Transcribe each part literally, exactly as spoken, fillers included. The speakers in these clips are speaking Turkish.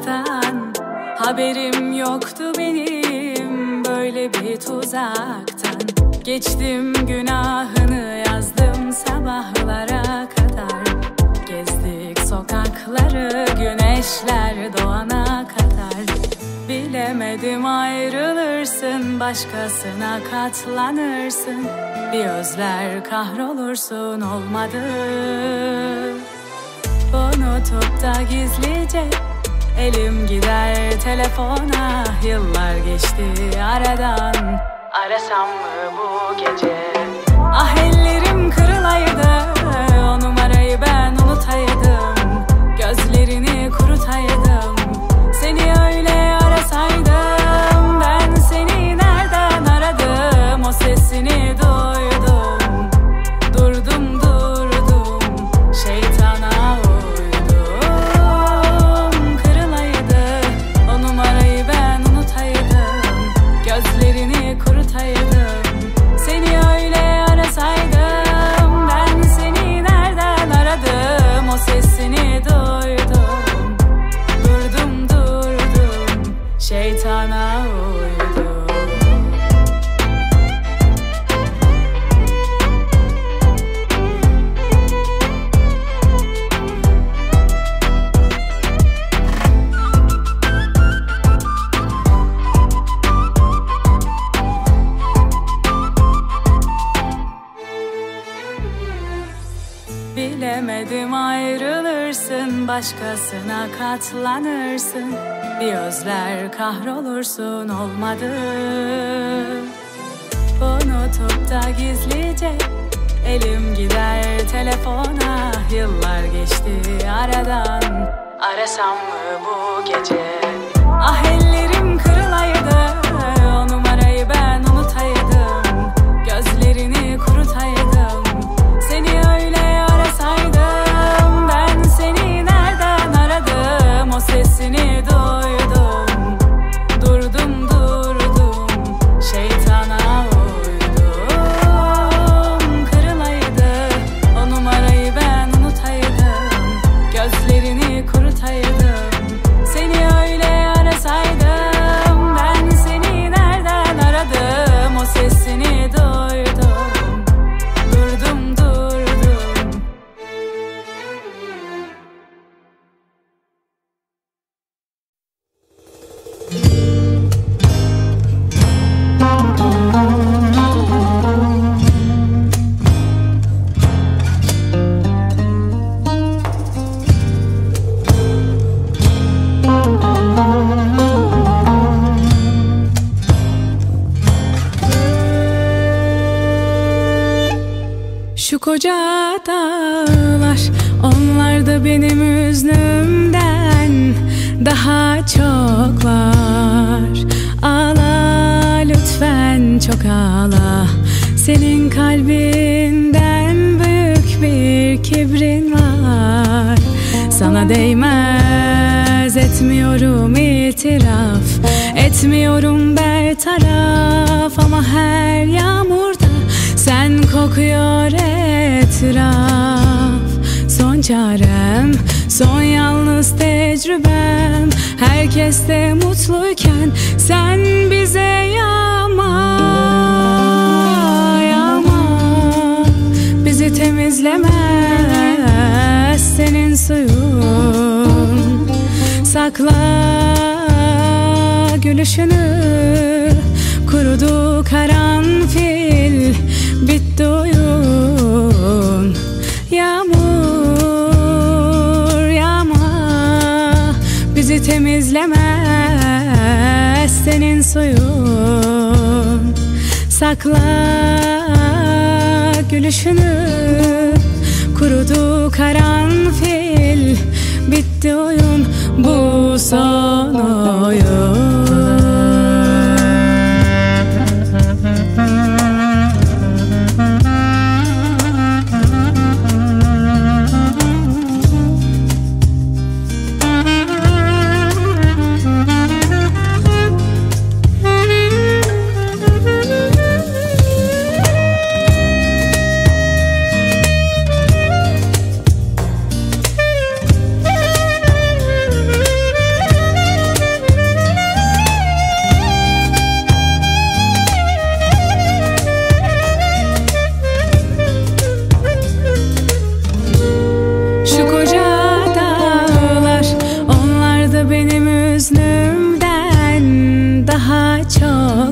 uzaktan. Haberim yoktu benim böyle bir tuzaktan. Geçtim günahını yazdım sabahlara kadar. Gezdik sokakları güneşler doğana kadar. Bilemedim ayrılırsın, başkasına katlanırsın. Bir özler kahrolursun, olmadı. Unutup da gizlice elim gider telefona. Yıllar geçti aradan, arasam mı bu gece? Ah ellerim kırılaydı, o numarayı ben unutaydım. Gözlerini kurutaydım, seni öyle arasaydım. Ben seni nereden aradım, o sesini duydum. Durdum durdum, şeytana uydum. Kırılaydı, o numarayı ben unutaydım. Gözlerini kurutaydım, seni öyle arasaydım. Ben seni nereden aradım, o sesini duydum. Durdum durdum, şeytana uydum. Bilemedim ayrılırsın, başkasına katlanırsın. Bir özler kahrolursun, olmadı. Unutup da gizlice elim gider telefona. Yıllar geçti aradan, arasam mı bu gece? Ah ellerim kırılaydı, o numarayı ben unutaydım. Gözlerini kurutaydım, seni öyle arasaydım. Ben seni nereden aradım, o sesini duydum. Durdum durdum, şeytana uydum. Kırılaydı, o numarayı ben unutaydım. Gözlerini kurutaydım, seni öyle arasaydım. Ben seni nereden aradım, o sesini duydum. Durdum durdum. Şu koca dağlar, onlar da benim üznümden daha çok var. Ağla lütfen, çok ağla. Senin kalbinden büyük bir kibrin var. Sana değmez, etmiyorum itiraf. Etmiyorum bertaraf, ama her yağmurda sen kokuyor etraf. Son çarem, son yalnız tecrübem. Herkes de mutluyken sen bize yağma, yağma. Bizi temizlemez senin suyun. Sakla gülüşünü, kurudu karanfil, bitti oyun. Yağmur yağma, bizi temizlemez senin suyun. Sakla gülüşünü, kurudu karanfil, bitti oyun. Bu son oyun.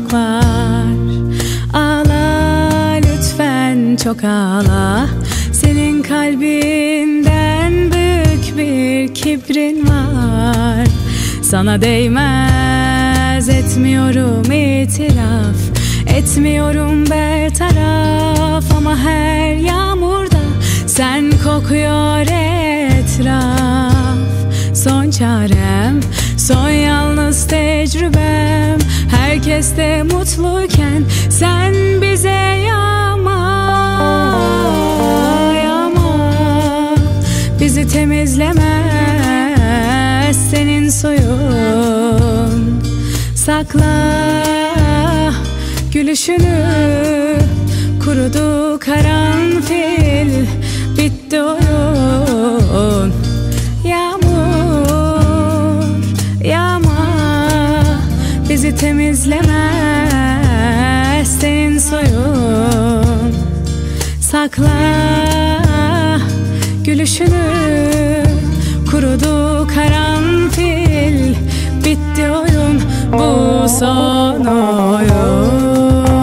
çok var. Ağla lütfen, çok ağla. Senin kalbinden büyük bir kibrin var. Sana değmez, etmiyorum itiraf, etmiyorum bertaraf. Ama her yağmurda sen kokuyor etraf. Son çarem, son yalnız tecrübem. Herkes de mutluyken sen bize yağma, yağma. Bizi temizlemez senin suyun. Sakla gülüşünü, kurudu karanfil, bitti oyun. Yağmur, yağma. Bizi temizlemez senin soyun. Sakla gülüşünü, kurudu karanfil, bitti oyun, bu son oyun.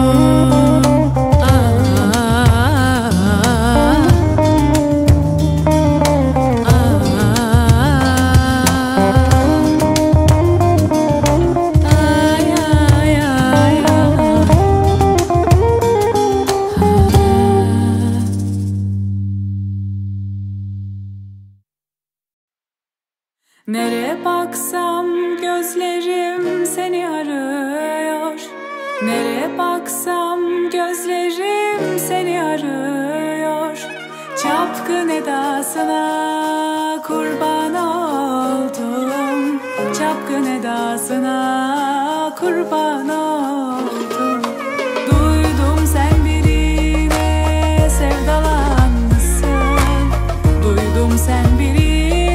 Nereye baksam gözlerim seni arıyor. Nereye baksam gözlerim seni arıyor. Çapkın edasına kurban oldum. Çapkın edasına kurban oldum. Duydum sen birine sevdalanmışsın. Duydum sen birine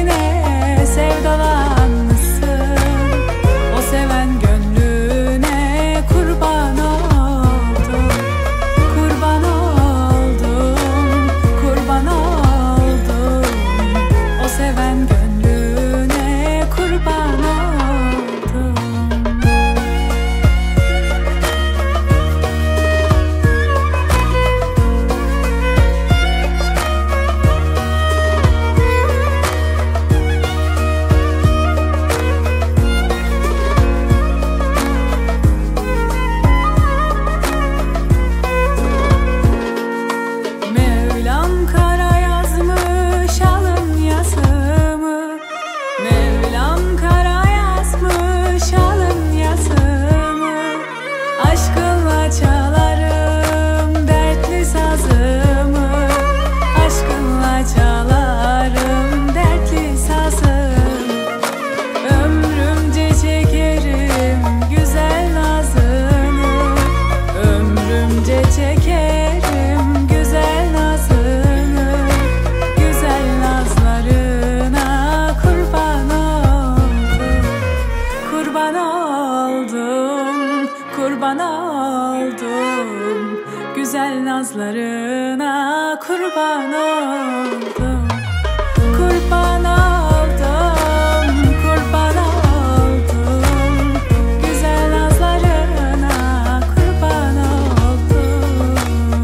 sevdalanmışsın. O seven gönlüne kurban oldum. Kurban oldum, kurban oldum. O seven gönlüne kurban oldum. Kurban oldum, güzel nazlarına kurban oldum. Kurban oldum, kurban oldum, güzel nazlarına kurban oldum.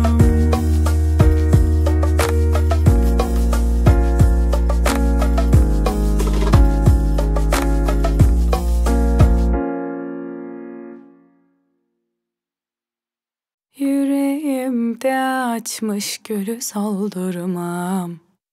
Yüreğimde açmış gülü soldurmam.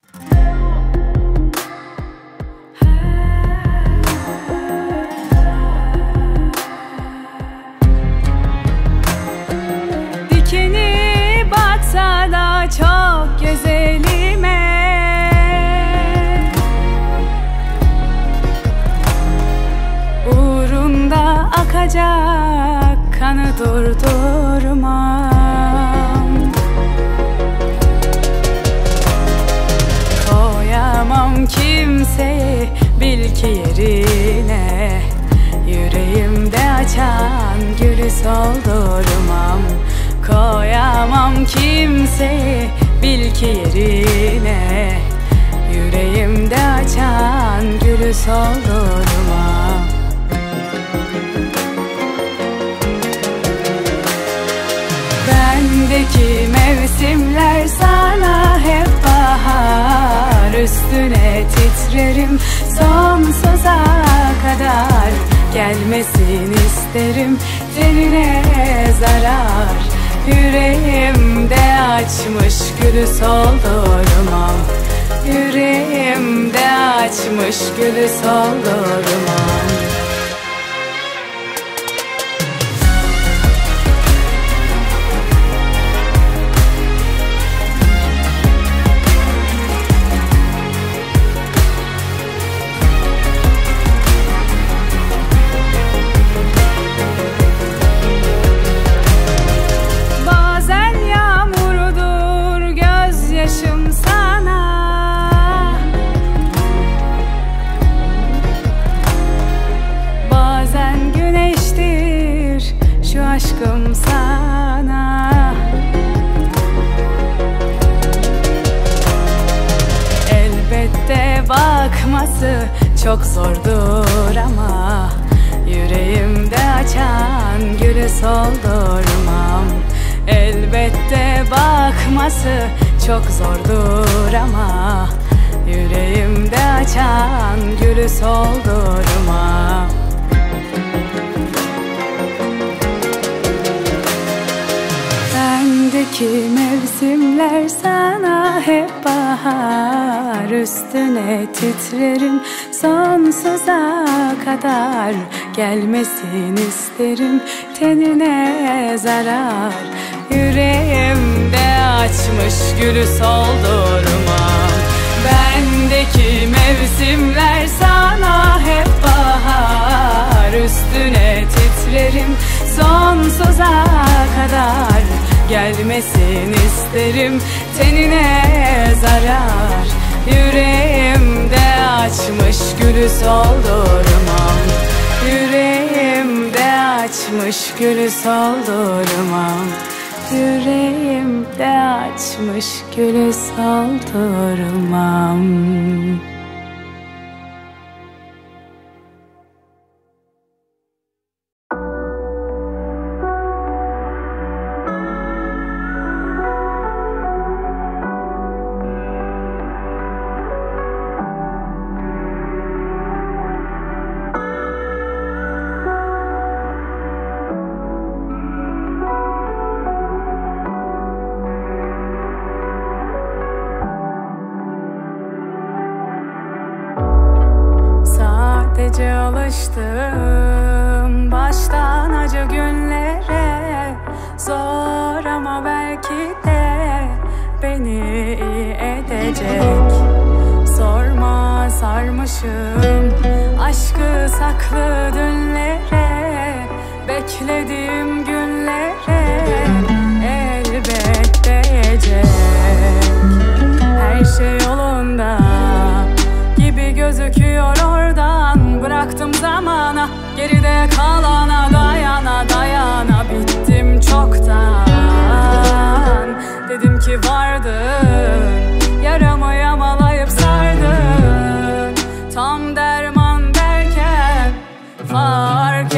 Dikeni batsa da çok güzelime. Uğrunda akacak kanı durdurmam. Koyamam kimseyi bil ki yerine. Yüreğimde açan gülü soldurmam. Koyamam kimseyi bil ki yerine. Yüreğimde açan gülü soldurmam. üstüne titrerim sonsuza kadar. Gelmesin isterim tenine zarar. Yüreğimde açmış gülü soldurmam. Yüreğimde açmış gülü soldurmam. Aşkım sana elbette bakması çok zordur ama yüreğimde açan gülü soldurmam. Elbette bakması çok zordur ama yüreğimde açan gülü soldurmam. Bendeki mevsimler sana hep bahar. Üstüne titrerim sonsuza kadar. Gelmesin isterim tenine zarar. Yüreğimde açmış gülü soldurmam. Bendeki mevsimler sana hep bahar. Üstüne titrerim sonsuza kadar. Gelmesin isterim tenine zarar. Yüreğimde açmış gülü soldurmam. Yüreğimde açmış gülü soldurmam. Yüreğimde açmış gülü soldurmam. Sadece alıştım baştan acı günlere. Zor ama belki de beni iyi edecek. Sorma sarmışım aşkı saklı dünlere. Beklediğim günlere elbet değecek. Her şey yolunda gibi gözüküyor oradan. Bıraktım zamana, geride kalana, dayana dayana bittim çoktan. Dedim ki vardın, yaramı yamalayıp sardın. Tam derman derken fark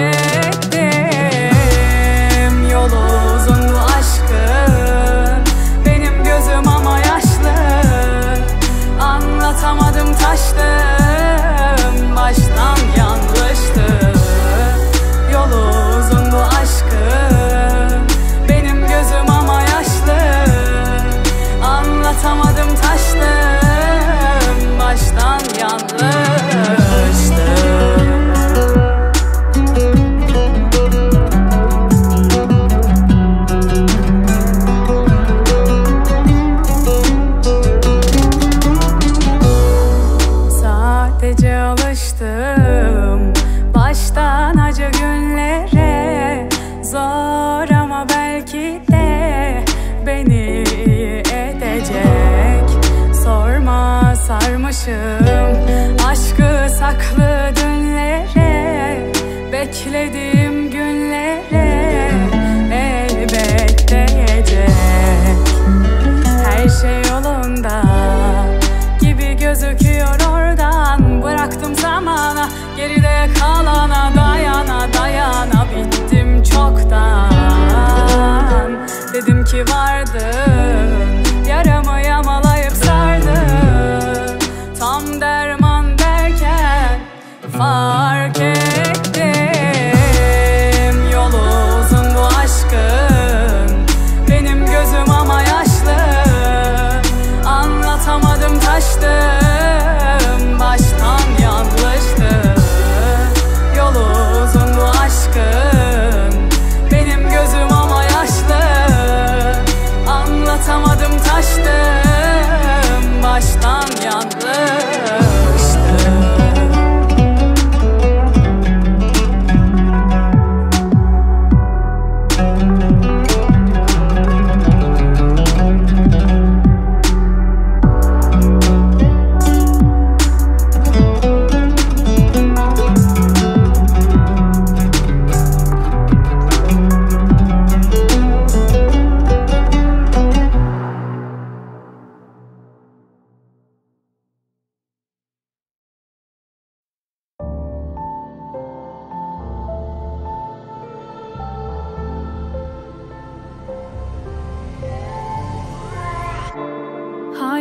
ettim. Yolu uzun bu aşkın, benim gözüm ama yaşlı. Anlatamadım taştım, baştan yanlıştı. Yolu uzun bu aşkın, benim gözüm ama yaşlı. Anlatamadım taştım, baştan yanlıştı. Sadece alıştım baştan acı günlere. Zor ama belki de beni iyi edecek. Sorma sarmışım aşkı saklı dünlere. Beklediğim günlere elbet değecek. Her şey yolunda gibi gözüküyor oradan. Bıraktım zamana, geride kalana, dayana dayana bittim çoktan. Dedim ki vardın, yaramı yamalayıp sardın.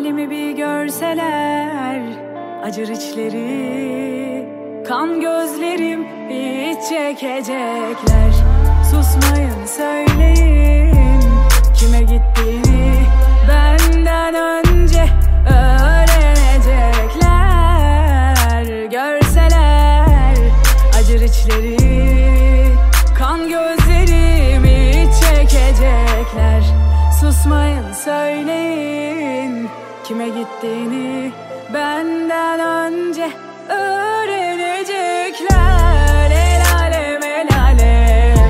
halimi bir görseler, acır içleri, kan gözlerim hiç çekecekler. Susmayın, söyleyin kime gittiğini benden önce öğrenecekler. Görseler acır içleri, kan gözlerimi çekecekler. Susmayın, söyleyin kime gittiğini benden önce öğrenecekler. El alem, el alem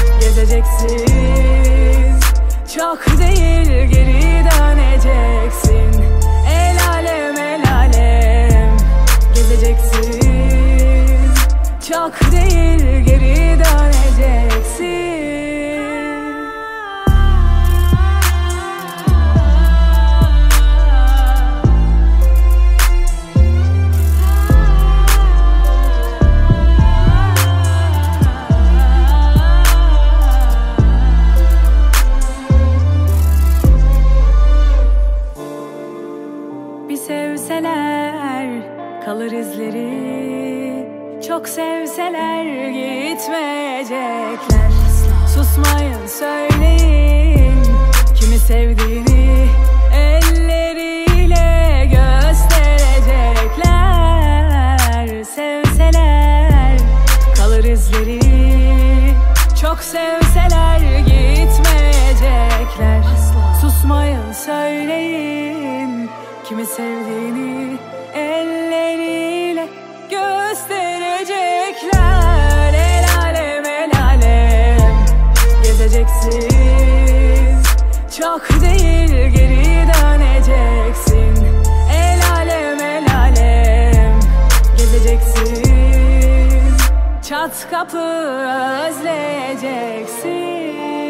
gezeceksin, çok değil geri döneceksin. El alem, el alem gezeceksin, çok değil geri döneceksin. Sevseler kalır izleri, çok sevseler gitmeyecekler. Susmayın, söyleyin kimi sevdiğini elleriyle gösterecekler. Sevseler kalır izleri, çok sevseler gitmeyecekler. Susmayın, söyleyin kimi sevdiğini elleriyle gösterecekler. El alem, el alem gezeceksin, çok değil geri döneceksin. El alem, el alem gezeceksin, çat kapı özleyeceksin.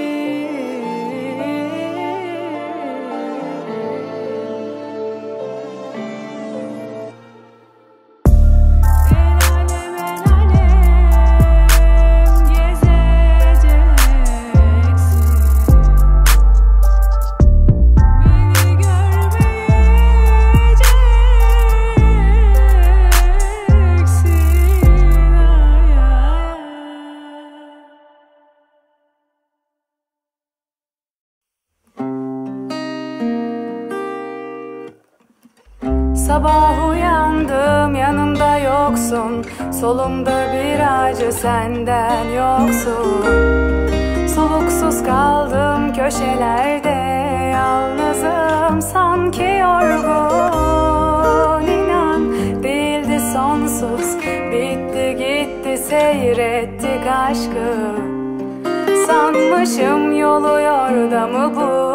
Sabah uyandım, yanımda yoksun, solumda bir acı senden yoksun. Soluksuz kaldım köşelerde, yalnızım sanki yorgun. İnan değildi sonsuz, bitti gitti seyrettik aşkı. Sanmışım yolu yordamı bu.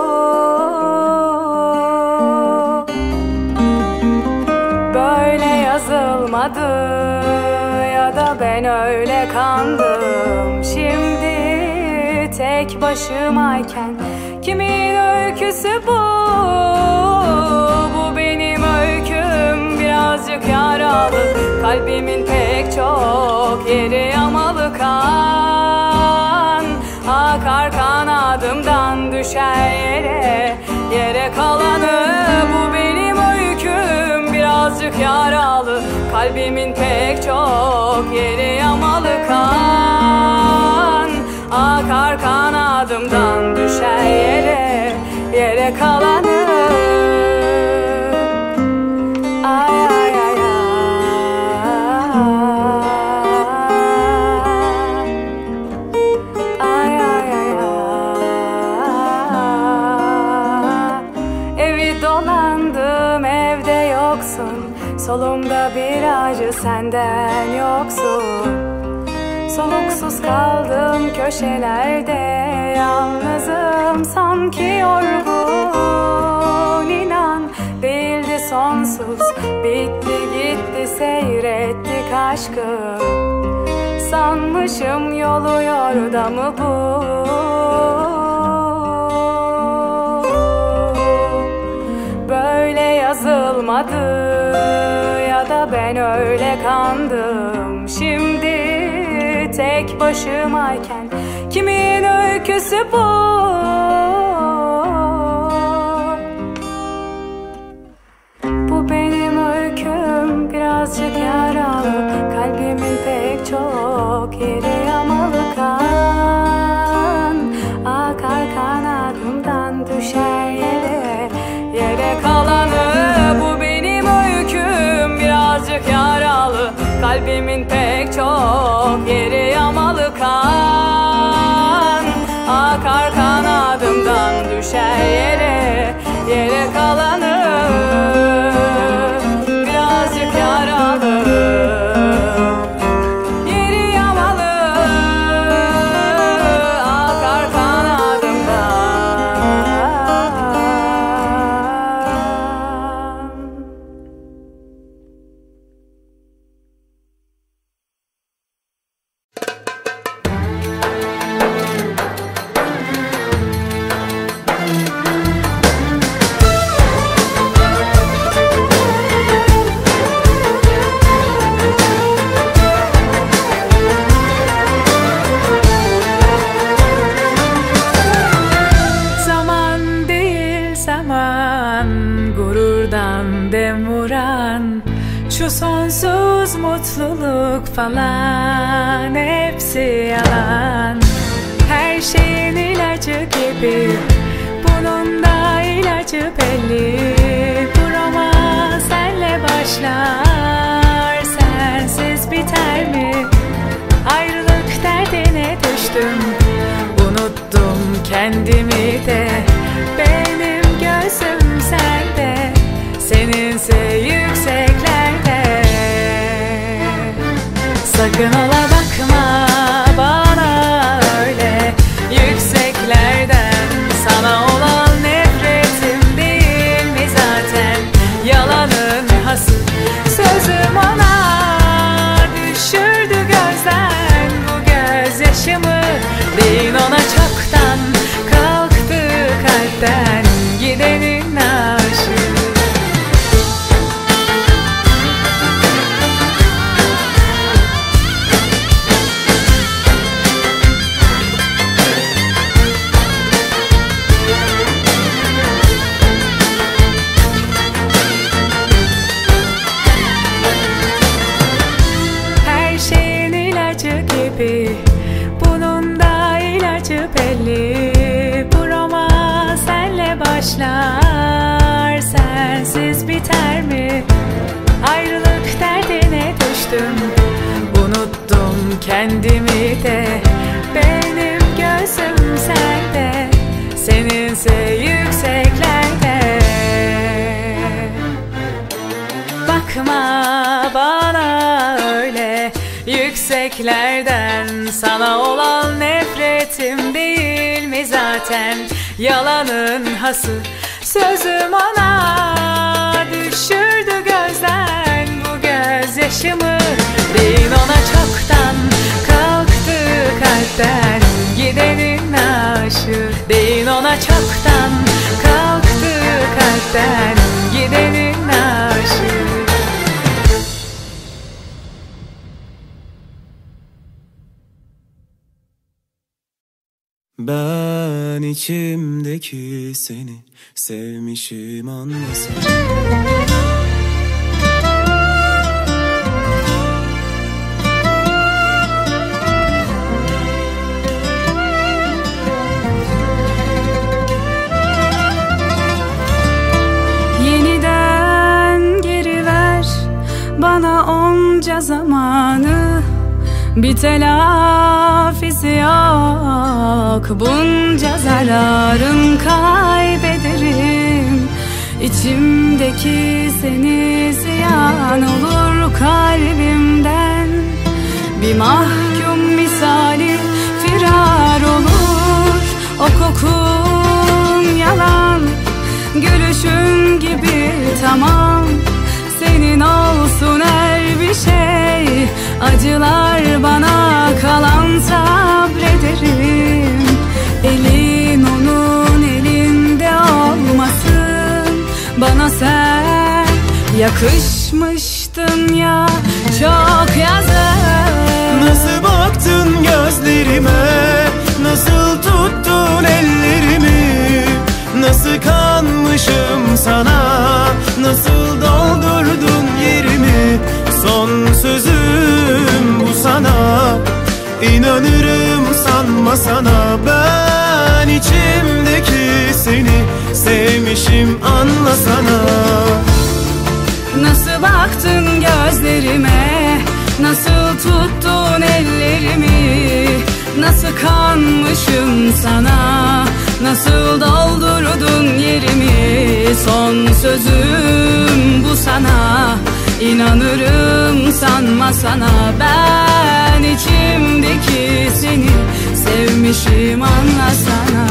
Yazılmadı ya da ben öyle kandım. Şimdi tek başımayken kimin öyküsü bu? Bu benim öyküm, birazcık yaralı. Kalbimin pek çok yeri yamalı, kan akar kanadımdan düşer yere. Yere kalanı bu benim öyküm, birazcık yaralı. Kalbimin pek çok yeri yamalı, kan akar kanadımdan düşer yere. Yere kalanı ay ay ay ay. Ay ay ay ay. Evi dolandım, evde yoksun. Solumda bir acı senden yoksun. Soluksuz kaldım köşelerde, yalnızım sanki yorgun. İnan değildi sonsuz, bitti gitti seyrettik aşkı. Sanmışım yolu yordamı bu. Böyle yazılmadı ya da ben öyle kandım. Şimdi tek başımayken kimin öyküsü bu? çok yere yamalı kan. Akar kanadımdan düşer yere, yere kalanı bu benim öyküm. Birazcık yaralı kalbimin pek çok yeri yamalı kan. Akar kanadımdan düşer yere, yere kalanı birazcık yaralı yeri yamalı. Akar kanadımdan. Zaman değil zaman, gururdan dem vuran, şu sonsuz mutluluk falan hepsi yalan. Her şeyin ilacı gibi bunun da ilacı belli. Bu roman senle başlar, sensiz biter mi? Ayrılık derdine düştüm, unuttum kendimi de. Benim gözüm sende, seninse yükseklerde. Sakın ola bakma bana öyle, yükseklerden sana olan nefretim değil mi zaten? Yalanın hası sözüm ona düşürdü gözden bu gözyaşımı. Değil ona çoktan kalktı kalpten gidenin aşığı. Her şeyin ilacı gibi bunun da ilacı belli. Bu roman senle başlar, sensiz biter mi? Ayrılık derdine düştüm, unuttum kendimi de. Benim gözüm sende, seninse yükseklerde. Bakma bana öyle, yükseklerden sana olan nefretim değil mi zaten? Yalanın hası sözüm ona düşürdü gözden bu gözyaşımı. Değil ona çoktan kalktı kalpten gidenin aşığı. Değil ona çoktan kalktı kalpten gidenin aşığı. Ben içimdeki seni sevmişim anlasın. Yeniden geri ver bana onca zamanı. Bir telafisi yok bunca zararın, kaybederim. İçimdeki seni ziyan olur kalbimden. Bir mahkum misali firar olur. O kokun yalan, gülüşün gibi tamam. Senin olsun her bir şey, acılar bana kalan sabrederim. Elin onun elinde olmasın, bana sen yakışmıştın ya çok yazık. Nasıl baktın gözlerime, nasıl tuttun ellerimi, nasıl kanmışım sana, nasıl doldurdun yerimi. Son sözüm bu sana, İnanırım sanma sana, ben içimdeki seni sevmişim anlasana. Nasıl baktın gözlerime, nasıl tuttun ellerimi, nasıl kanmışım sana, nasıl doldurdun yerimi. Son sözüm bu sana, İnanırım sanma sana, ben içimdeki seni sevmişim anlasana.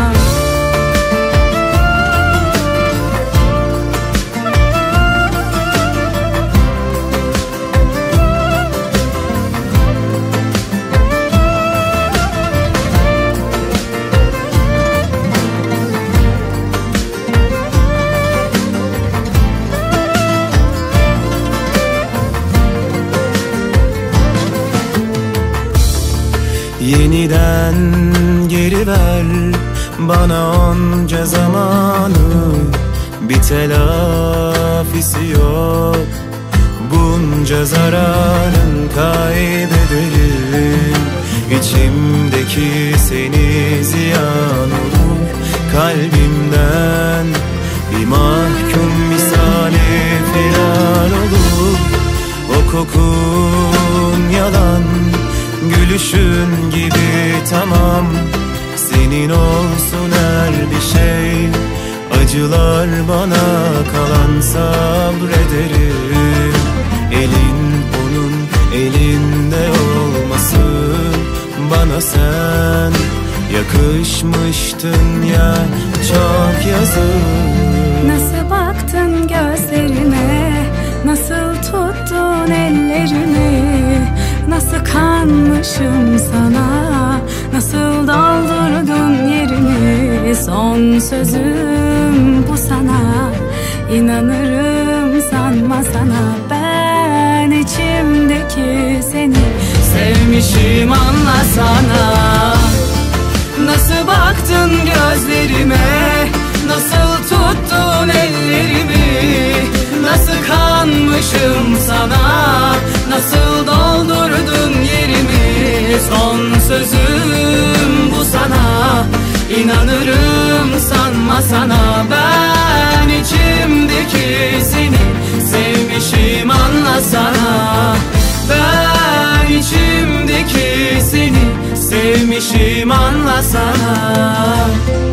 Yeniden geri ver bana onca zamanı, bir telafisi yok bunca zararın, kaybederim. İçimdeki seni ziyan olur, kalbimden bir mahkum misali firar olur. O kokun yalan, gülüşün gibi tamam, senin olsun her bir şey. Acılar bana kalan, sabrederim. Elin onun elinde olmasın, bana sen yakışmıştın ya, çok yazık. Nasıl baktın gözlerime, nasıl tuttun ellerimi, nasıl kanmışım sana, nasıl doldurdun yerimi. Son sözüm bu sana, İnanırım sanma sana, ben içimdeki seni sevmişim anlasana. Nasıl baktın gözlerime, nasıl tuttun ellerimi, nasıl kanmışım sana, nasıl doldurdun yerimi. Son sözüm bu sana, İnanırım sanma sana, ben içimdeki seni sevmişim anlasana. Ben içimdeki seni sevmişim anlasana.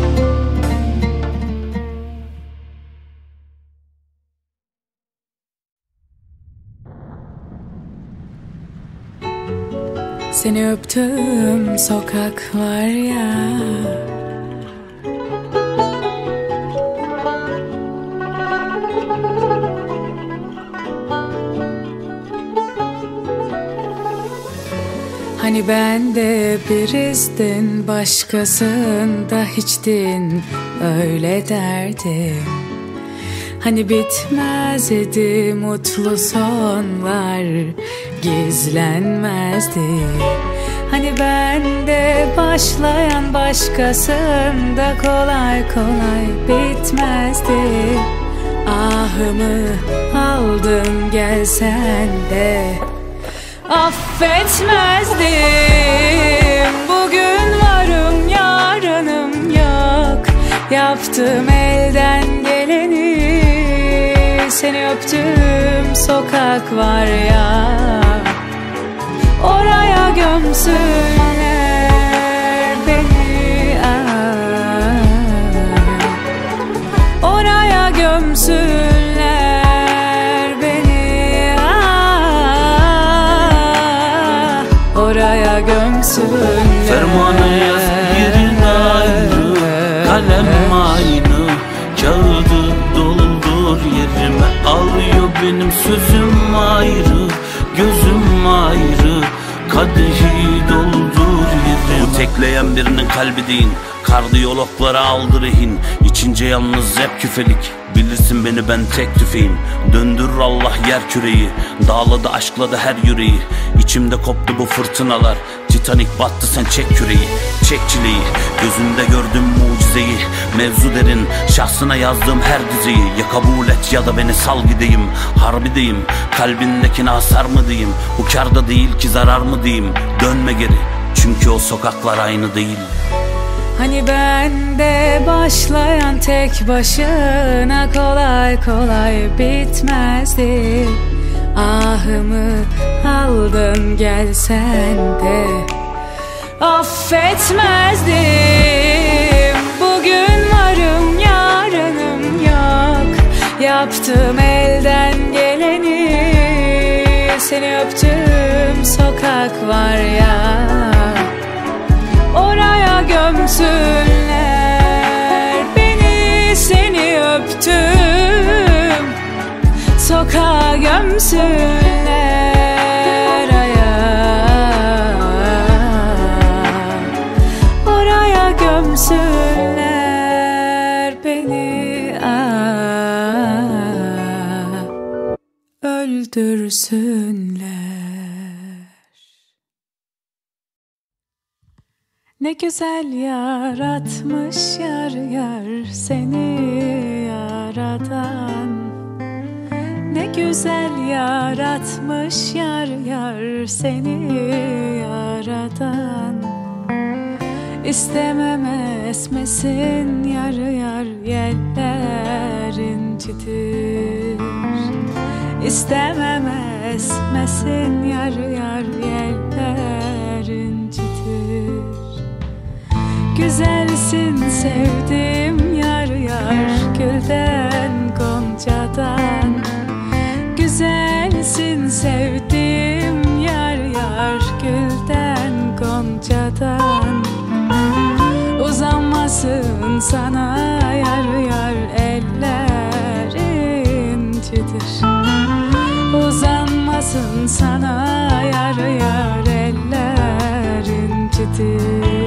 Seni öptüğüm sokak var ya, hani ben de biristin, başkasında hiçtin, öyle derdim. Hani bitmezdi mutlu sonlar, gizlenmezdi. Hani ben de başlayan başkasında kolay kolay bitmezdi. Ahımı aldın gelsen de affetmezdim. Bugün varım yarınım yok, yaptım elden geleni. Seni öptüğüm sokak var ya, oraya gömsünler beni, ah. Oraya gömsünler beni, ah. Oraya gömsünler. Fermanı yaz yerin ayrı, kalem aynı, kağıdı doldur yerime. Alıyor benim sözüm ayrı, gözüm ayrı, kadehi doldur yerime. Bu tekleyen birinin kalbi değil, kardiyologlara aldı rehin. İçince yalnız hep küfelik, bilirsin beni ben tek tüfeğim. Döndürür Allah yer küreyi, dağladı aşkladı her yüreği. İçimde koptu bu fırtınalar, Titanic battı sen çek küreği. Çek çileyi, gözünde gördüm mucizeyi. Mevzu derin, şahsına yazdığım her dizeyi. Ya kabul et ya da beni sal gideyim. Harbideyim, kalbindekine hasar mı diyeyim? Bu kârda değil ki zarar mı diyeyim? Dönme geri, Çünkü o sokaklar aynı değil. Hani bende başlayan tek başına kolay kolay bitmezdi. Ahımı aldın gelsen de affetmezdim. Bugün varım yarınım yok. Yaptım elden geleni. Seni öptüm sokak var ya, oraya gömsünler beni. Seni öptüm sokağa gömsünler aya, oraya gömsünler beni, aa, öldürsünler. Ne güzel yaratmış yar yar seni yaradan. Ne güzel yaratmış yar yar seni yaradan. İstemem esmesin yar yar yeller incidir. İstemem esmesin yar yar yeller incidir. Güzelsin sevdim yar yar gülden goncadan. Güzelsin sevdim yar yar gülden goncadan. Uzanmasın sana yar yar eller incidir. Uzanmasın sana yar yar eller incidir.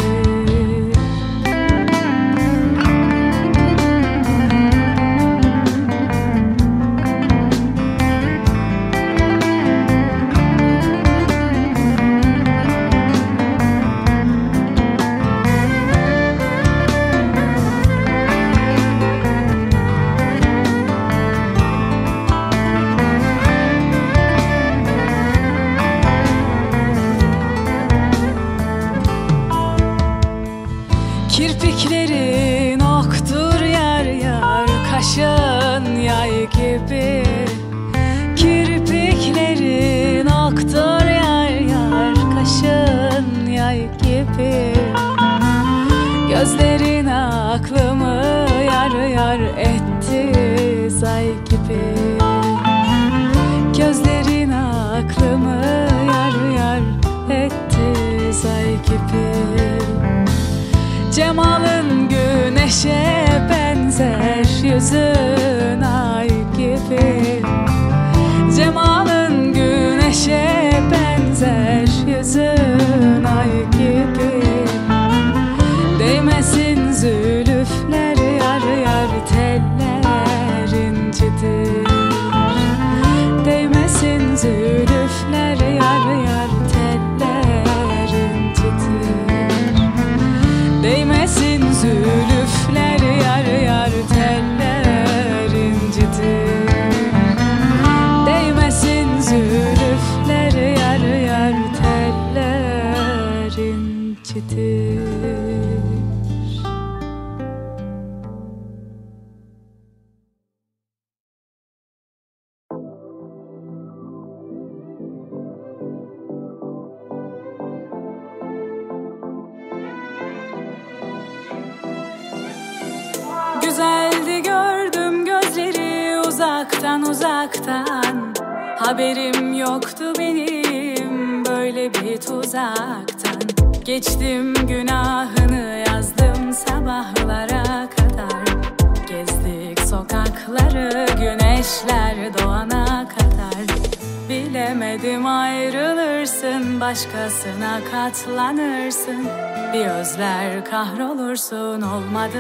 Kirpiklerin oktur yar yar kaşın yay gibi. Kirpiklerin oktur yar yar kaşın yay gibi. Gözlerin aklımı yar yar etti zay gibi. Gözlerin aklımı yar yar etti zay gibi. Cemalın güneşe benzer yüzün ay gibi. Cemalın güneşe benzer yüzün ay gibi. Değmesin zülüfler yar yar teller incidir. Değmesin zülüfler yar yar teller incidir. Değmesin zülüfler yar yar teller incidir. Değmesin zülüfler yar yar teller incidir. Güzeldi gördüm gözleri uzaktan uzaktan. Haberim yoktu benim böyle bir tuzaktan. Geçtim günahını yazdım sabahlara kadar. Gezdik sokakları güneşler doğana kadar. Bilemedim ayrılırsın başkasına katlanırsın. Bir özler kahrolursun olmadı.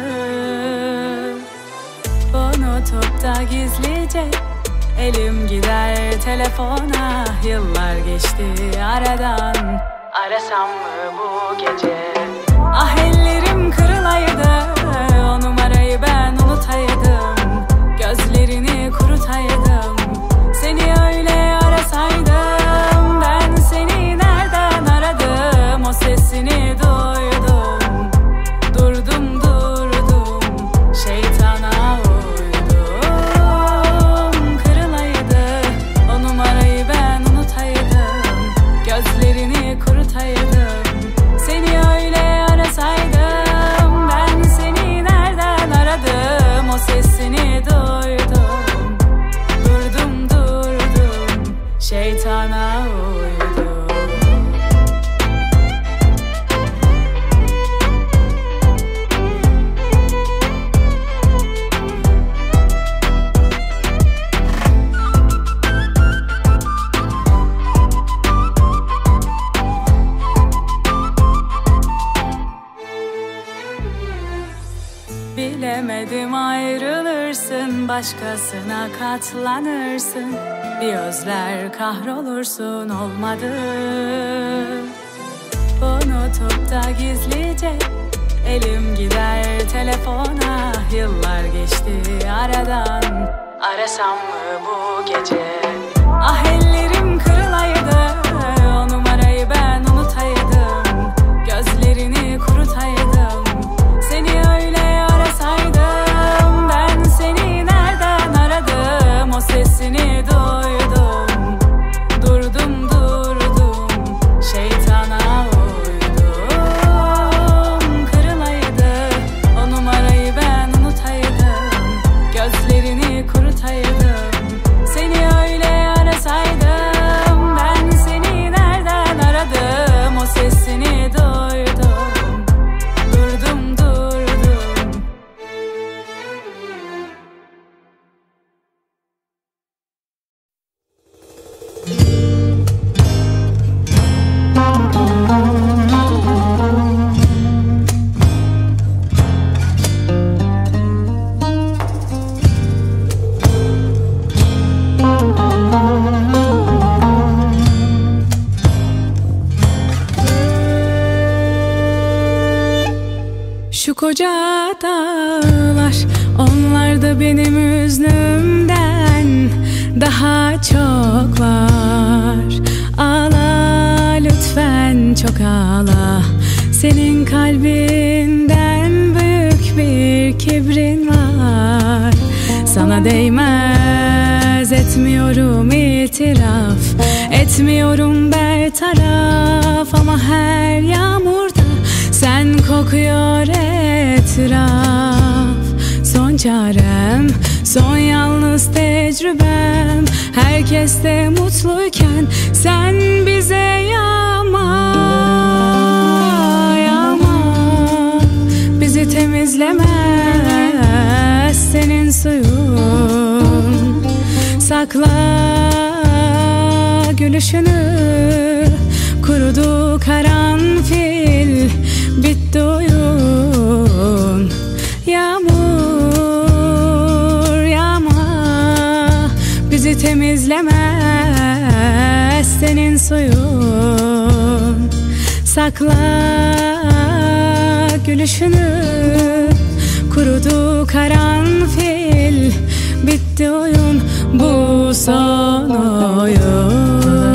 Unutup da gizlice elim gider telefona. Yıllar geçti aradan, arasam mı bu gece? Ah ellerim kırılaydı, o numarayı ben unutaydım. Gözlerini kurutaydım, seni öyle arasaydım. Ben seni nereden aradım, o sesin bilemedim, ayrılırsın, başkasına katlanırsın, bir özler kahrolursun, olmadı. Unutup da gizlice elim gider telefona, yıllar geçti aradan, arasam mı bu gece? Ah ellerim kırılaydı, o numarayı ben unutaydım, gözlerini kurutaydım, seni öyle arasaydım. Ben seni nereden aradım, o sesini duydum, durdum durdum, şeytana uydum. Kırılaydı, o numarayı ben unutaydım, gözlerini kurutaydım, seni öyle arasaydım. Ben seni nereden aradım, o sesini duydum, durdum durdum. Şu koca dağlar, onlar da benim hüznümden daha çok var. Ağla lütfen, çok ağla, senin kalbinden büyük bir kibrin var. Sana değmez, etmiyorum itiraf, etmiyorum bertaraf, ama her yağmurda sen kokuyor etraf. Son çarem, son yalnız tecrübem, herkes de mutluyken sen bize yağma, yağma. Bizi temizlemez senin suyun, sakla gülüşünü, kurudu karanfil, bitti oyun. Yağmur yağma, bizi temizlemez senin suyun, sakla gülüşünü, kurudu karanfil, bitti oyun, bu son oyun.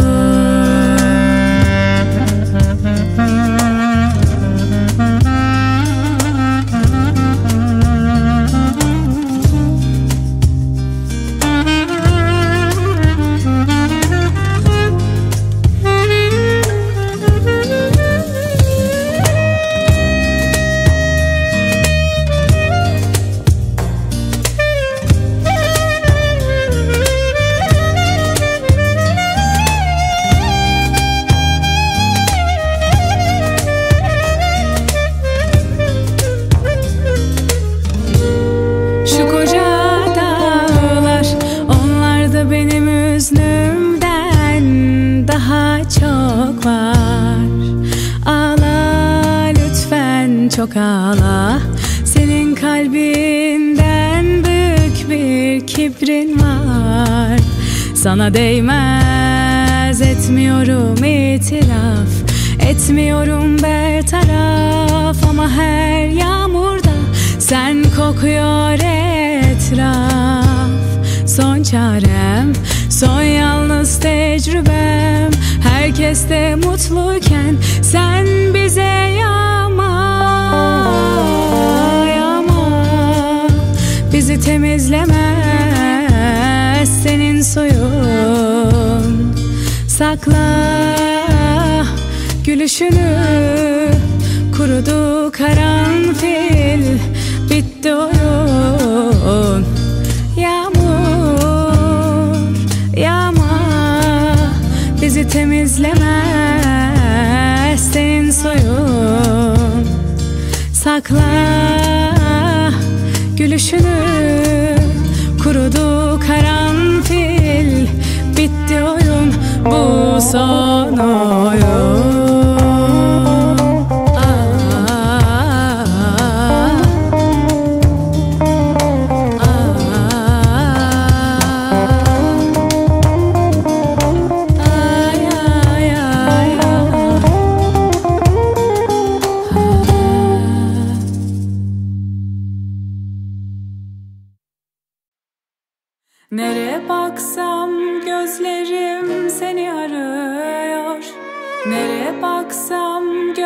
Çok ağla, senin kalbinden büyük bir kibrin var. Sana değmez, etmiyorum itiraf, etmiyorum bertaraf, ama her yağmurda sen kokuyor etraf. Son çarem, son yalnız tecrübem, herkes de mutluyken sen bize yağma, yağma. Bizi temizlemez senin suyun, sakla gülüşünü, kurudu karanfil, bitti oyun. Yağmur yağma, bizi temizlemez senin suyun, sakla gülüşünü, kurudu karanfil, bitti oyun, bu son oyun. Aa,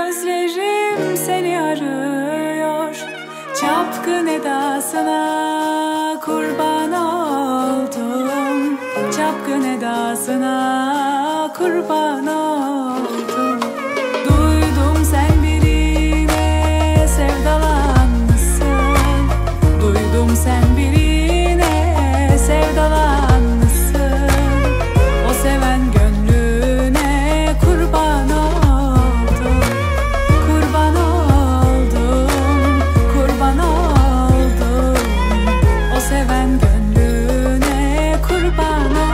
Gözlerim seni arıyor, çapkın edasına kurban oldum. Çapkın edasına kurban oldum. Duydum sen birine sevdalanmışsın. Duydum sen birine sevdalanmışsın. O seven gönlüne kurban oldum. Kurban oldum, kurban oldum. O seven gönlüne kurban oldum.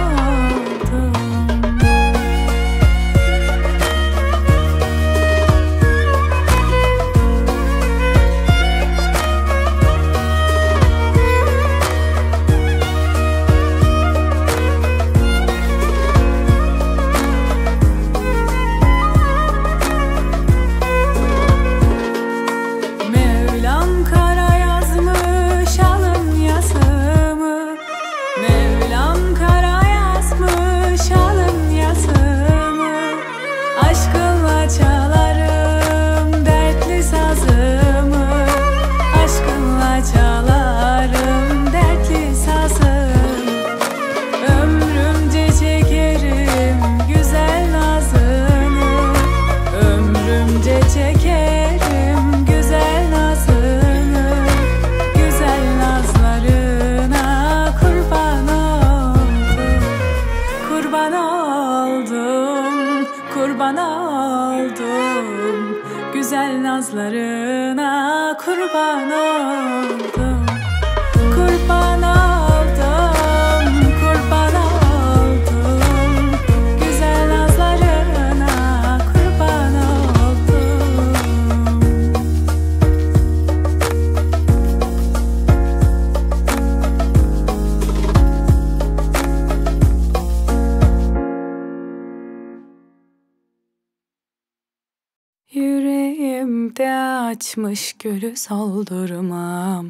Mevlam kara yazmış alın yazımı. Mevlam kara yazmış alın yazımı. Aşkınla çalarım dertli sazımı. Aşkınla çalarım dertli sazımı. Ömrümce çekerim güzel nazını. Ömrümce çekerim güzel nazını. Güzel nazlarına kurban oldum. Kurban oldum, kurban oldum. Güzel nazlarına kurban oldum. Kurban oldum, kurban oldum. Güzel nazlarına kurban oldum. Yüreğimde açmış gülü soldurmam.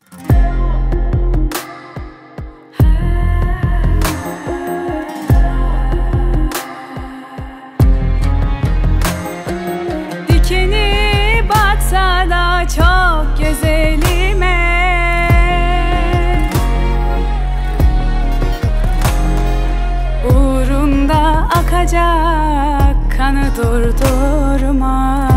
Dikeni batsa da çok güzelime. Uğrunda akacak kanı durdurmam.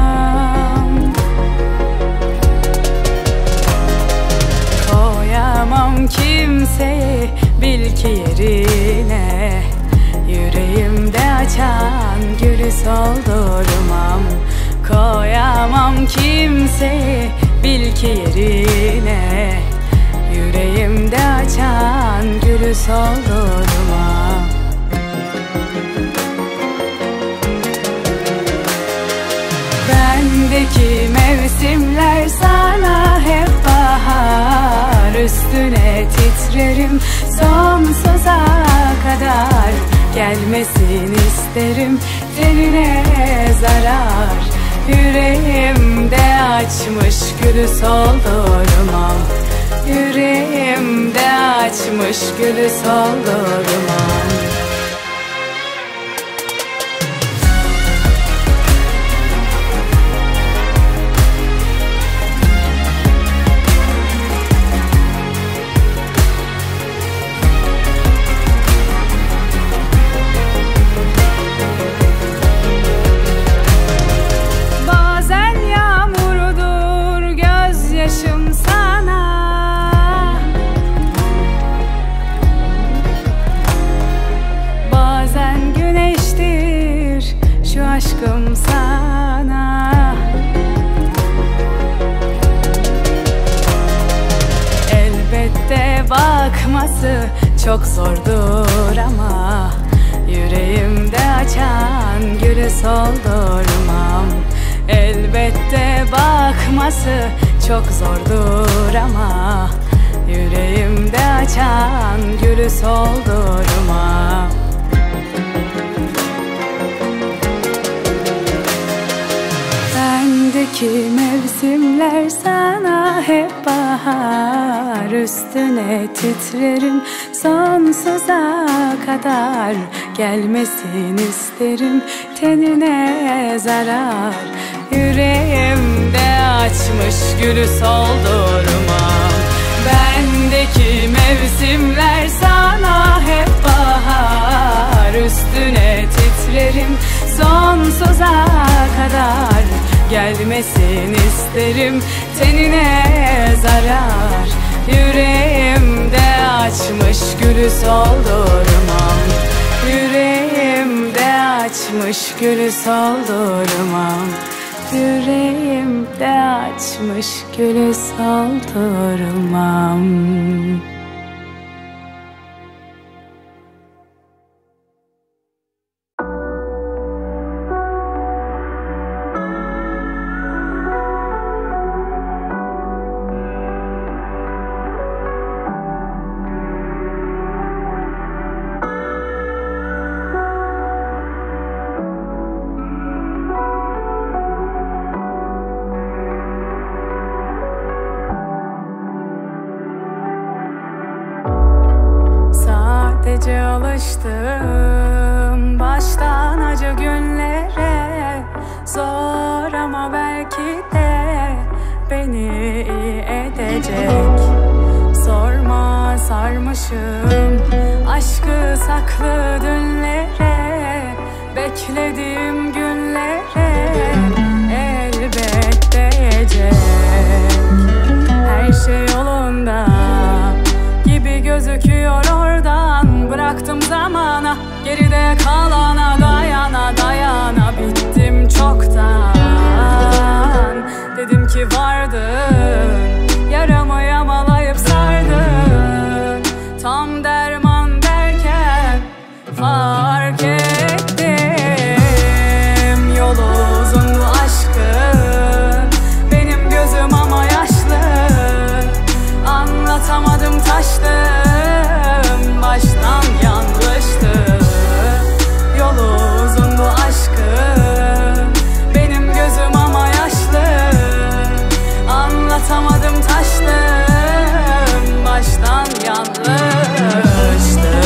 Koyamam kimseyi bil ki yerine. Yüreğimde açan gülü soldurmam. Koyamam kimseyi bil ki yerine. Yüreğimde açan gülü soldurmam. Bendeki mevsimler sana hep bahar. Üstüne titrerim sonsuza kadar. Gelmesin isterim tenine zarar. Yüreğimde açmış gülü soldurmam. Yüreğimde açmış gülü soldurmam. Bazen yağmurdur gözyaşım sana. Bazen güneştir şu aşkım sana. Elbette bakması çok zordur ama yüreğimde açan gülü soldurmam. Elbette bakması çok zordur ama yüreğimde açan gülü soldurmam. Bendeki mevsimler sana hep bahar. Üstüne titrerim sonsuza kadar. Gelmesin isterim tenine zarar. yüreğimde açmış gülü soldurmam. Bendeki mevsimler sana hep bahar, üstüne titrerim sonsuza kadar. Gelmesin isterim tenine zarar, yüreğimde açmış gülü soldurmam. Yüreğimde açmış gülü soldurmam. Yüreğimde açmış gülü soldurmam. Sadece alıştım baştan acı günlere, zor ama belki de beni iyi edecek. Sorma sarmışım aşkı saklı dünlere, beklediğim günlere elbet değecek. Her şey yolunda gibi gözüküyor oradan, bıraktım zamana, geride kalana dayana dayana bittim çoktan. Dedim ki vardın, yaramı yamalayıp sardın, tam derman derken fark ettim. Yolu uzun bu aşkın, benim gözüm ama yaşlı, anlatamadım taştım, baştan yanlıştı. Yolu uzun bu aşkın, benim gözüm ama yaşlı, anlatamadım taştım, baştan yanlıştı.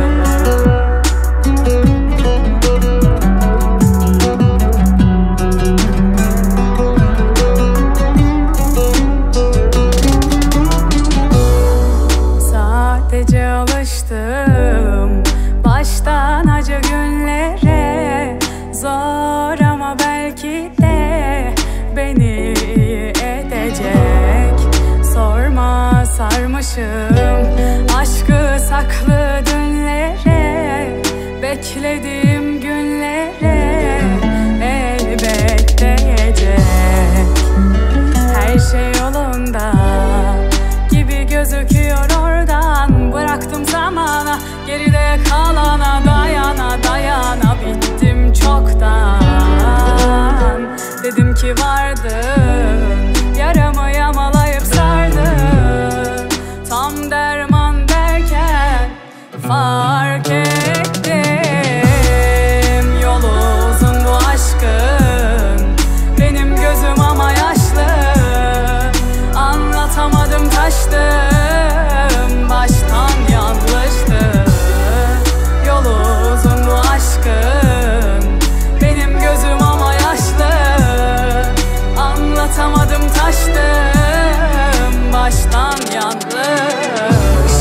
Sadece alıştım baştan acı günlere, zor ama belki de beni iyi edecek. Sorma sarmışım aşkı saklı dünlere, beklediğim günlere elbet değecek. Her şey yolunda gibi gözüküyor oradan, bıraktım zamana, geride kalana dayana dayana bittim çoktan. Dedim ki vardın, yaramı yamalayıp sardın, tam derman derken fark ettim. Yolu uzun bu aşkın, benim gözüm ama yaşlı, anlatamadım taştım, baştan yanlıştı. Yolu uzun bu aşkın, benim gözüm ama yaşlı, anlatamadım taştım, baştan yanlıştı.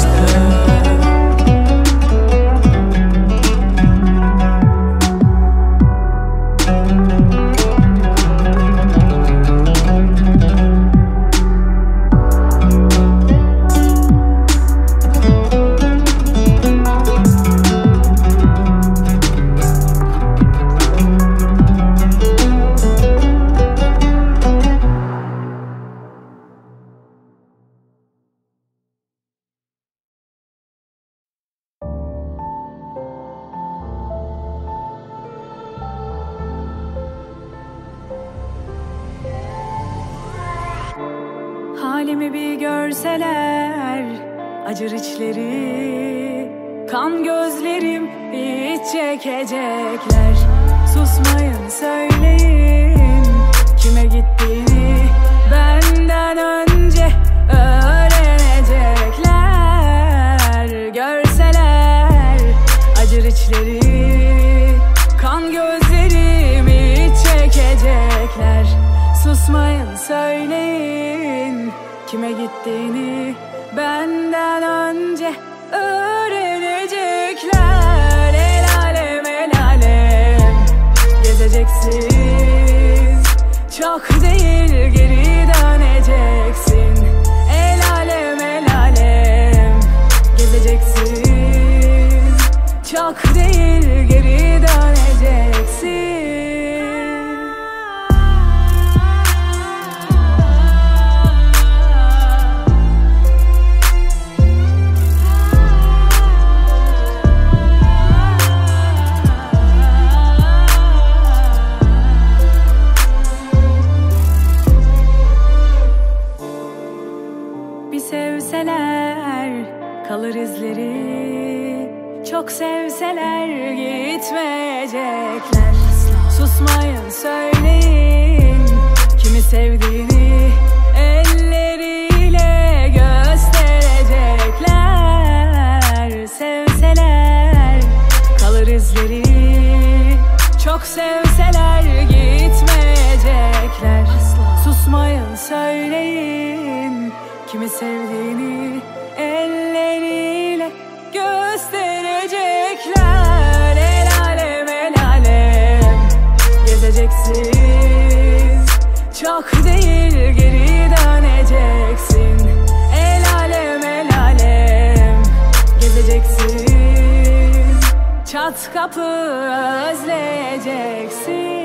Halimi bir görseler acır içleri, kan gözlerim hiç çekecekler. Susmayın söyleyin kime gittiğini, benden önce öğrenecekler. Görseler acır içleri, kan gözlerim hiç çekecekler. Susmayın, söyleyin kime gittiğini benden önce öğrenecekler. El alem, el alem gezeceksiz, çok değil geri döneceksin. El alem, el alem gezeceksiz, çok değil geri döneceksin. Sevseler kalır izleri, çok sevseler gitmeyecekler. Susmayın, söyleyin kimi sevdiğini elleriyle gösterecekler. Sevseler kalır izleri, çok sevseler gitmeyecekler. Susmayın, söyleyin kimi sevdiğini elleriyle gösterecekler. El alem, el alem gezeceksiz, çok değil geri döneceksin. El alem, el alem gezeceksiz, çat kapı özleyeceksin.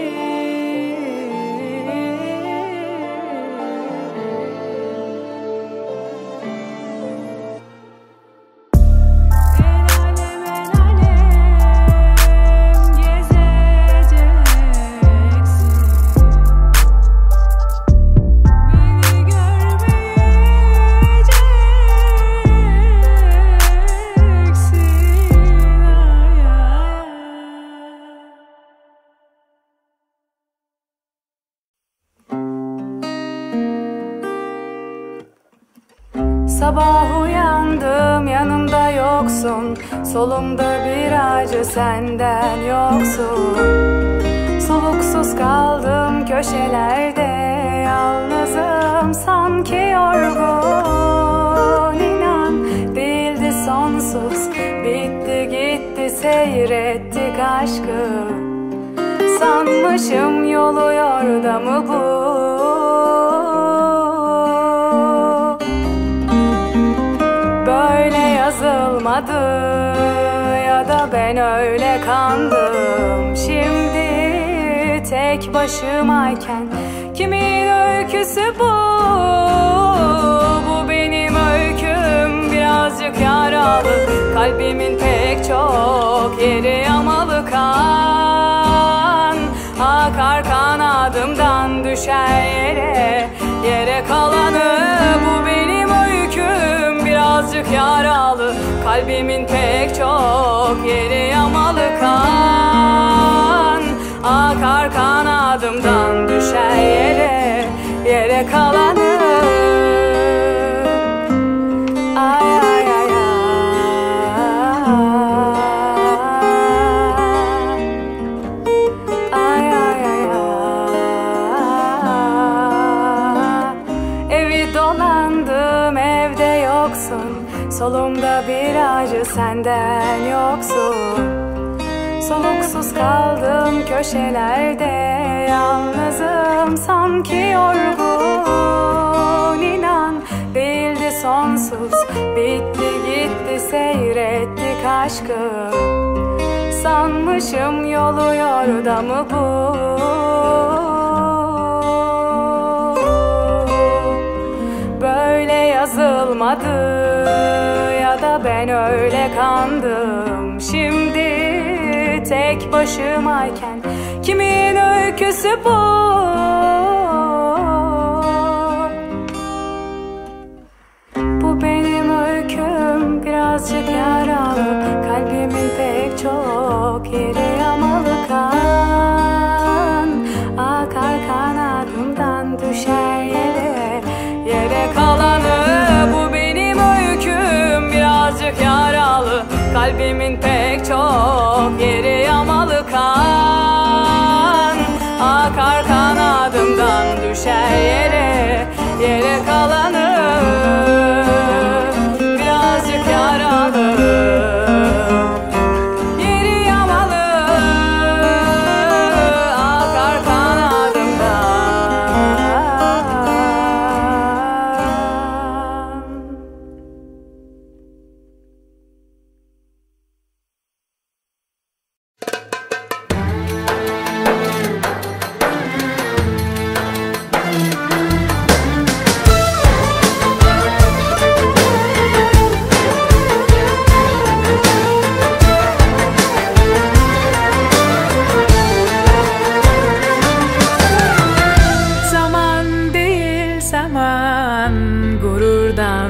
Sabah uyandım, yanımda yoksun, solumda bir acı senden yoksun. Soluksuz kaldım köşelerde, yalnızım sanki yorgun. İnan değildi sonsuz, bitti gitti seyrettik aşkı. Sanmışım yolu yordamı bu. Yazılmadı ya da ben öyle kandım. Şimdi tek başımayken kimin öyküsü bu? Bu benim öyküm, birazcık yaralı, kalbimin pek çok yeri yamalı. Kan akar kanadımdan, düşer yere, yere kalanı. Bu benim öyküm, birazcık yaralı, kalbimin pek çok yeri yamalı. Kan akar kanadımdan, düşer yere, yere kalanı. Ay ay ay ay. Ay ay ay ay. Evi dolandım, evde yoksun, solumda bir acı senden yoksun. Soluksuz kaldım köşelerde, yalnızım sanki yorgun. İnan değildi sonsuz, bitti gitti seyrettik aşkı. Sanmışım yolu yordamı bu. Böyle yazılmadı ya da ben öyle kandım. Şimdi tek başımayken kimin öyküsü bu? Bu benim öyküm, birazcık yaralı, kalbimin pek çok yeri yamalı. Kan akar kanadımdan, düşer yere, yere kalanı. Bu benim öyküm, birazcık yaralı, kalbimin pek çok yeri yamalı. Kan akar kanadımdan,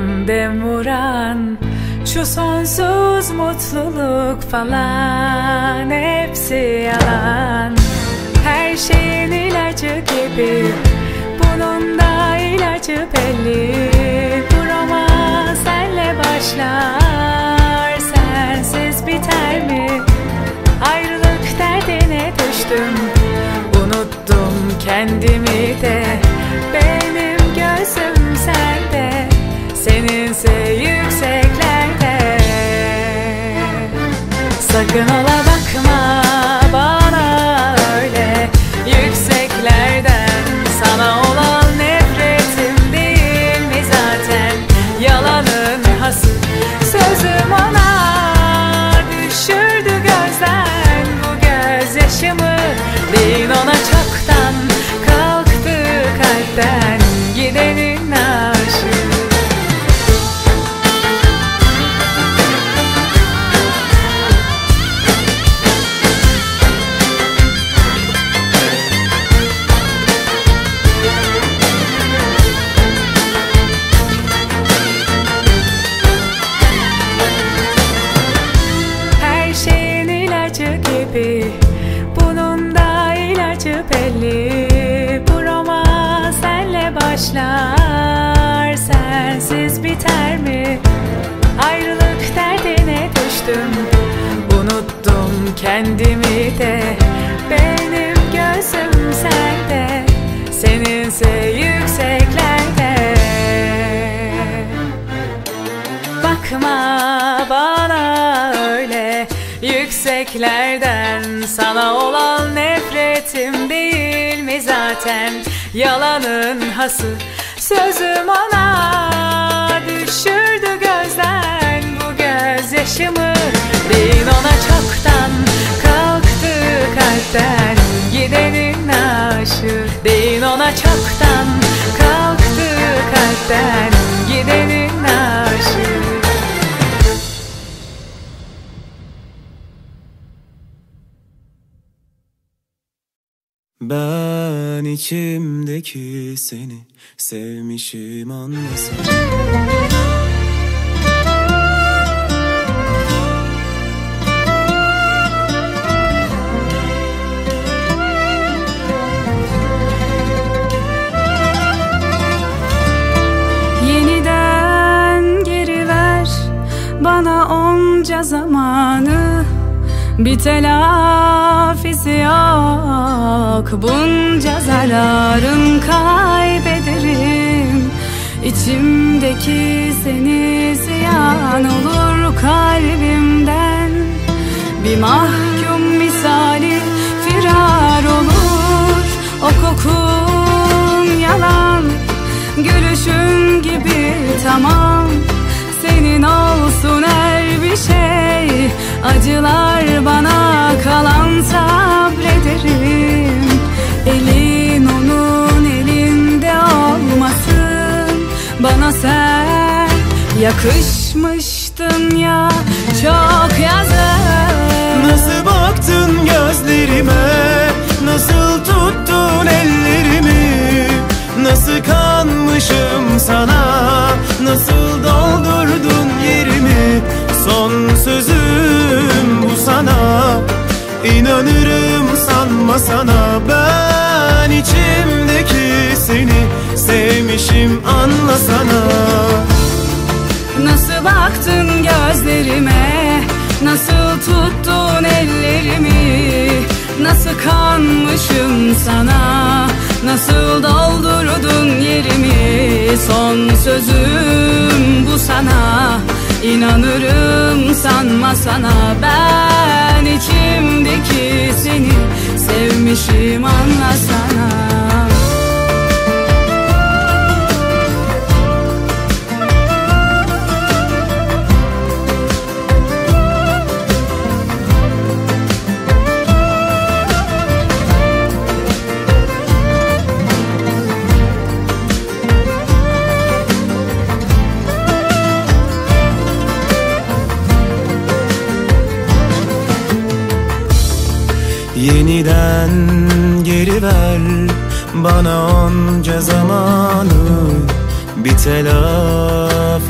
yalan dem vuran, şu sonsuz mutluluk falan hepsi yalan. Her şeyin ilacı gibi bunun da ilacı belli. Bu roman senle başlar, sensiz biter mi? Ayrılık derdine düştüm, unuttum kendimi de. Benim gözüm sende, seninse yükseklerde. Sakın ola bakma bana öyle yükseklerden. Sana olan nefretim değil mi zaten yalanın hası? Sözüm ona düşürdü gözden bu gözyaşımı. Değil ona çoktan kalktı kalpten gidenin aşığı. Bunun da ilacı belli. Bu roman senle başlar, sensiz biter mi? Ayrılık derdine düştüm, unuttum kendimi de. Benim gözüm sende, seninse yükseklerde. Bakma bana öyle yükseklerden. Sana olan nefretim değil mi zaten yalanın hası? Sözüm ona düşürdü gözden bu gözyaşımı. Değil ona çoktan kalktı kalpten gidenin aşığı. Değil ona çoktan kalktı kalpten gidenin aşığı. Ben içimdeki seni sevmişim anlasam. Yeniden geri ver bana onca zamanı. Bir telafisi yok bunca zararın, kaybederim. İçimdeki seni ziyan olur kalbimden. Bir mahkum misali firar olur. O kokun yalan, gülüşün gibi tamam. Senin olsun her bir şey, acılar bana kalan sabrederim. Elin onun elinde olmasın, bana sen yakışmıştın ya çok yazık. Nasıl baktın gözlerime, nasıl tuttun ellerimi, nasıl kanmışım sana, nasıl doldurdun yerimi. Son sözüm bu sana, İnanırım sanma sana. Ben içimdeki seni sevmişim anlasana. Nasıl baktın gözlerime, nasıl tuttun ellerimi, nasıl kanmışım sana, nasıl doldurdun yerimi. Son sözüm bu sana, İnanırım sanma sana. Ben içimdeki seni sevmişim anlasana. Yeniden geri ver bana onca zamanı. Bir telafisi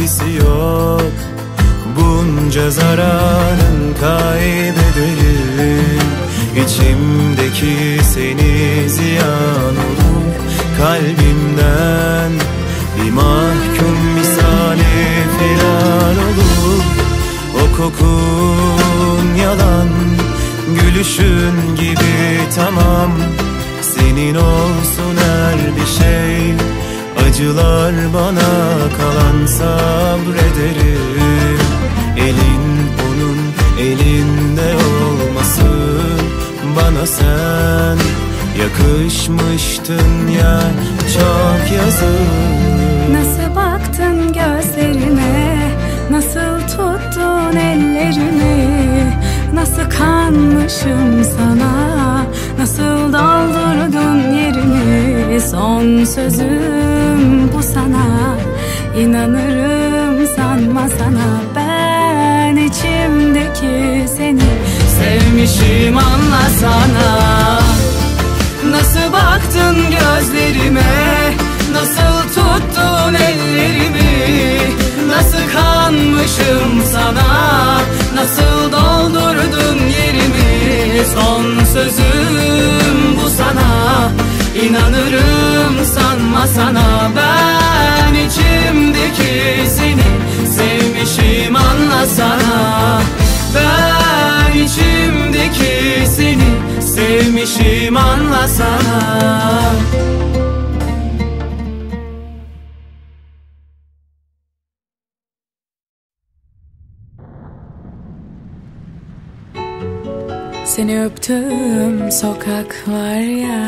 telafisi yok. Bunca zararın kaybederim. İçimdeki seni ziyan olur. Kalbimden bir mahkum misali firar olur. O kokun yalan, gülüşün gibi tamam. Senin olsun her bir şey. Acılar bana kalan, sabrederim. Elin onun elinde olmasın. Bana sen yakışmıştın ya, çok yazık. Nasıl baktın gözlerime, nasıl tuttun ellerimi, nasıl kanmışım sana, nasıl doldurdun yerimi. Son sözüm bu sana, inanırım sanma sana. Ben içimdeki seni sevmişim, anlasana. Nasıl baktın gözlerime, nasıl tuttun ellerimi, nasıl kanmışım sana, nasıl doldurdun yerimi. Son sözüm bu sana, inanırım sanma sana. Ben içimdeki seni sevmişim, anlasana. Ben içimdeki seni sevmişim, anlasana. Seni öptüm sokaklar ya,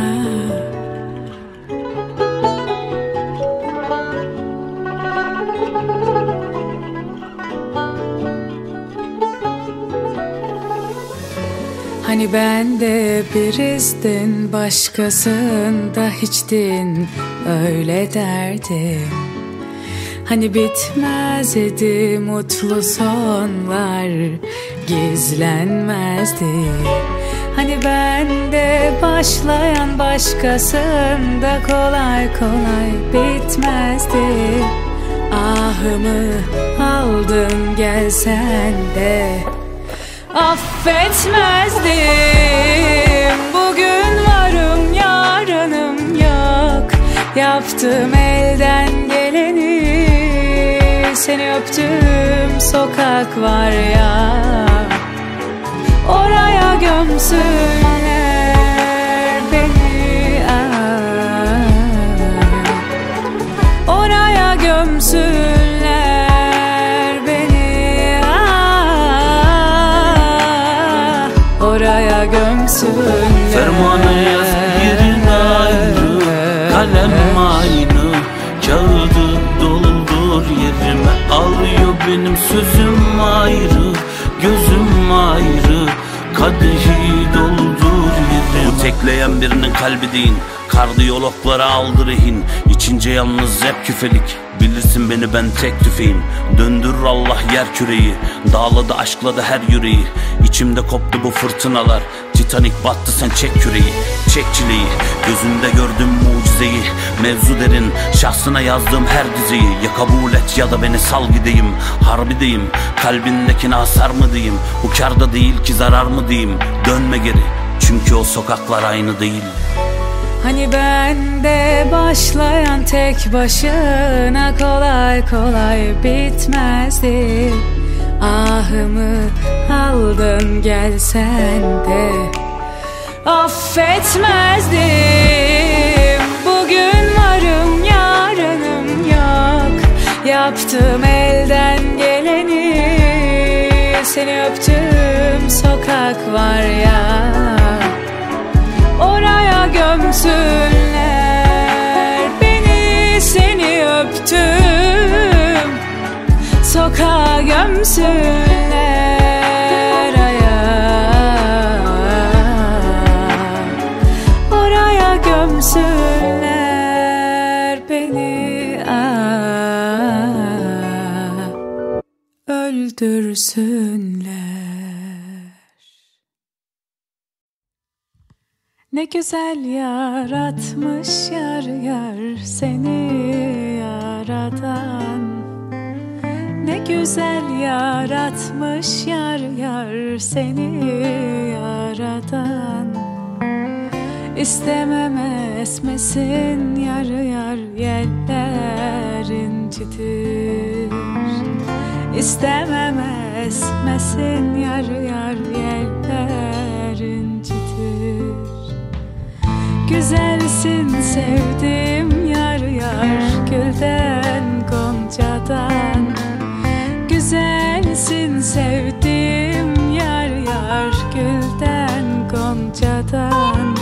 hani ben de birizdin, başkasında hiçtin, öyle derdim. Hani bitmezdi mutlu sonlar, gizlenmezdi. Hani bende başlayan başkasında kolay kolay bitmezdi. Ahımı aldın gelsen de affetmezdim. Bugün varım yarınım yok, yaptım elden geleni. Seni öptüm sokak var ya, oraya gömsünler beni, ah. Oraya gömsünler beni, ah. Oraya gömsünler. Fermanı yaz yerin ayrı, kalem aynı, kağıdı doldur yerime. Alıyor benim sözüm ayrı, gözüm ayrı, kadehi doldur yerime. Bu tekleyen birinin kalbi değil, kardiyologlara aldı rehin. İçince yalnız hep küfelik, bilirsin beni ben tek tüfeğim. Döndürür Allah yer küreyi, dağladı aşkladı her yüreği. İçimde koptu bu fırtınalar, Titanic battı sen çek küreği. Çek çileyi, gözünde gördüm mucizeyi. Mevzu derin, şahsına yazdığım her dizeyi. Ya kabul et ya da beni sal gideyim. Harbideyim, kalbindekine hasar mı diyeyim. Bu kârda değil ki zarar mı diyeyim. Dönme geri, çünkü o sokaklar aynı değil. Hani bende başlayan tek başına kolay kolay bitmezdi. Ahımı aldın gelsen de affetmezdim. Bugün varım yarınım yok, yaptım elden geleni. Seni öptüm sokak var ya, oraya gömsünler beni. Seni öptüm sokağa gömsünler, aya. Oraya gömsünler beni, ah. Öldürsünler. Ne güzel yaratmış yar yar seni yaradan. güzel yaratmış yar yar seni yaradan. İstemem esmesin yar yar yeller incitir. İstemem esmesin yar yar yeller incitir. Güzelsin sevdim yar yar gülden goncadan. Güzelsin sevdim yar yar gülden goncadan.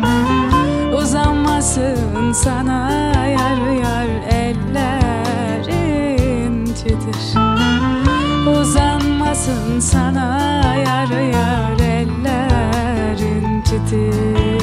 Uzanmasın sana yar yar eller incidir. Uzanmasın sana yar yar eller incidir.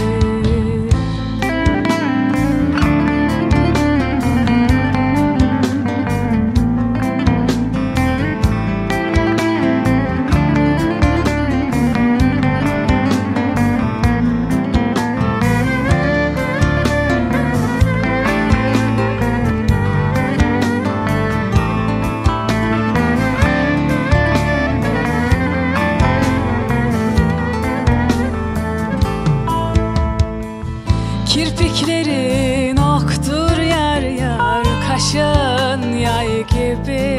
Kirpiklerin oktur yar yar, kaşın yay gibi.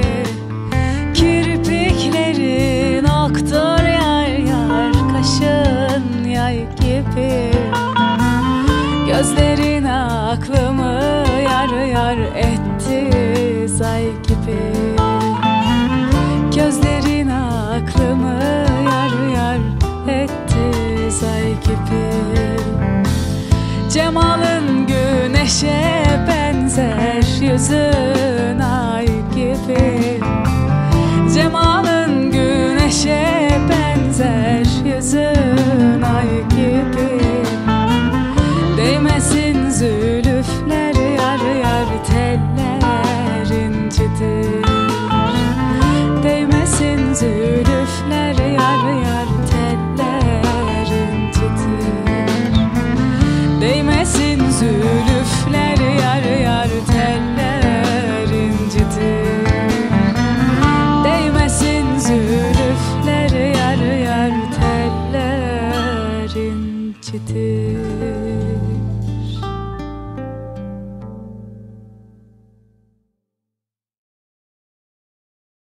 Kirpiklerin oktur yar yar, kaşın yay gibi. Gözlerin aklımı yar yar etti zay gibi. Gözlerin aklımı yar yar etti zay gibi. Cemalın güneşe